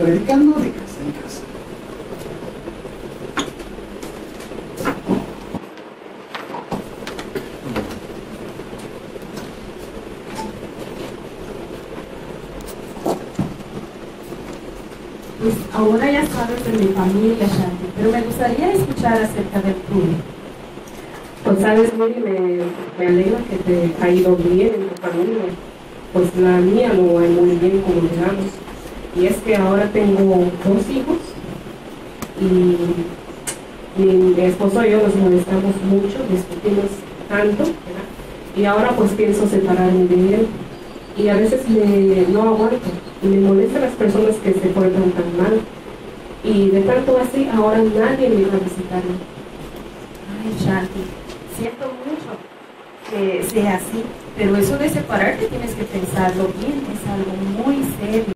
predicando de casa en casa. Pues ahora ya sabes de mi familia, Shanti, pero me gustaría escuchar acerca del tuyo. Pues sabes, Miri, me alegra que te ha ido bien en tu familia. Pues la mía no va muy bien, como digamos. Y es que ahora tengo 2 hijos y mi esposo y yo nos molestamos mucho, discutimos tanto, ¿verdad? Y ahora pues pienso separarme de él. Y a veces no aguanto y me molestan las personas que se portan tan mal. Y de tanto así, ahora nadie me va a visitarme. Ay, Shanti, siento mucho que sea así, pero eso de separarte tienes que pensarlo bien, es algo muy serio.